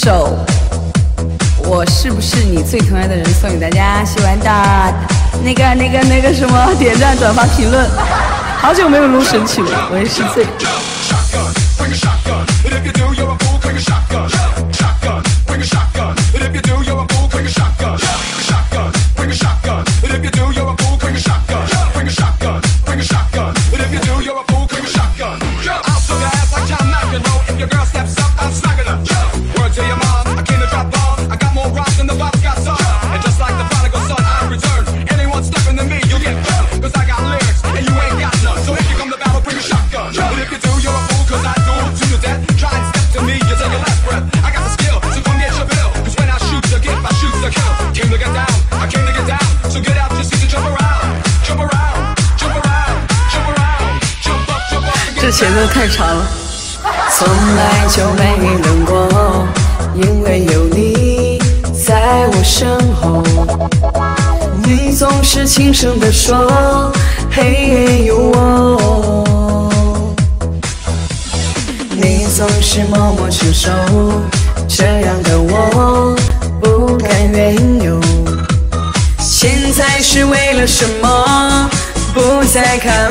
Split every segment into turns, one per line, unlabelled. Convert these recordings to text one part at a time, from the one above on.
首我是不是你最疼爱的人送给大家，喜欢的那个什么点赞转发评论。好久没有录神曲了，我也是醉。这前奏太长了。从来就没冷过，因为有你在我身后。你总是轻声地说，嘿，有我。你总是默默承受，这样的我不甘愿有。现在是为了什么？不再看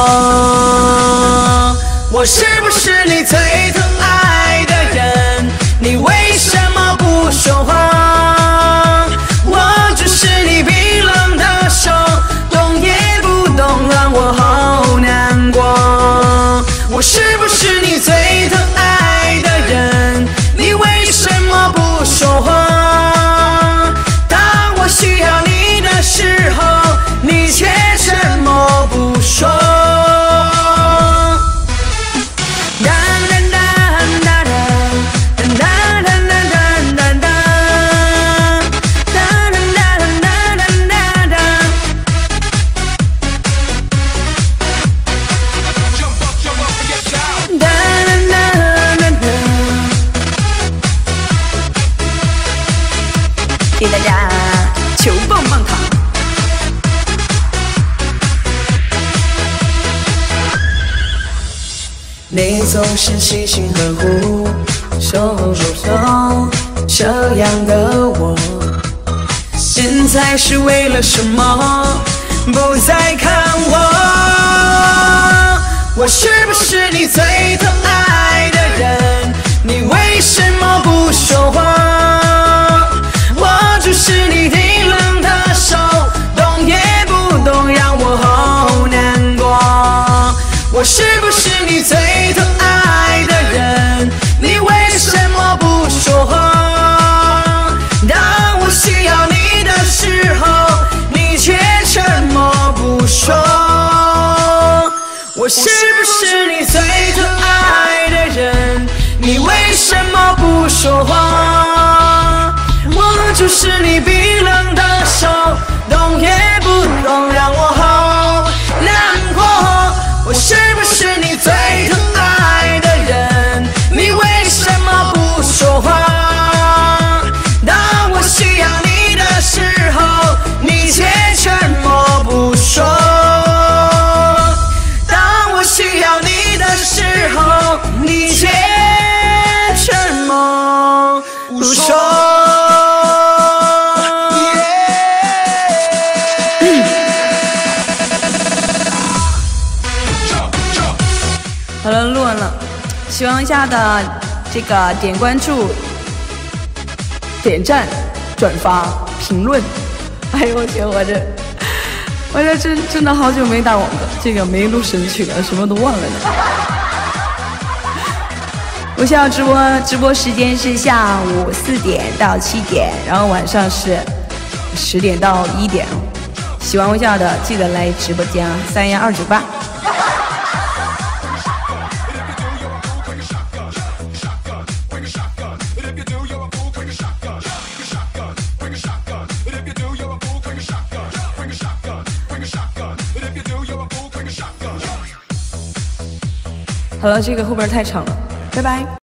我，我是不是你最疼爱的人？你为什么不说话？我只是你冰冷的手，动也不动，让我好难过。我是不是你最疼爱的人？你为什么不说话？当我需要你的时候，你却沉默不说。给大家求棒棒糖。你总是细心呵护，守候这样的我，现在是为了什么？不再看我，我是不是你最疼爱的人？你为什么不说话？我只是你冰冷的手，动也不动，让我好难过。我是不是你最疼爱的人？你为什么不说话？当我需要你的时候，你却沉默不说。我是不是你最疼爱的人？你为什么不说话？我就是你冰冷的手，动也不动，让我好难过。我是不是你最疼爱的人？你为什么不说话？当我需要你的时候，你却沉默不说。当我需要你的时候，你却沉默不说。好了，录完了，喜欢一下的这个点关注、点赞、转发、评论。哎呦我天，我这真的好久没打网歌，这个没录神曲了，什么都忘了呢。我现在直播时间是下午4点到7点，然后晚上是10点到1点。喜欢微笑的记得来直播间31298。好了，这个后边太长了，拜拜。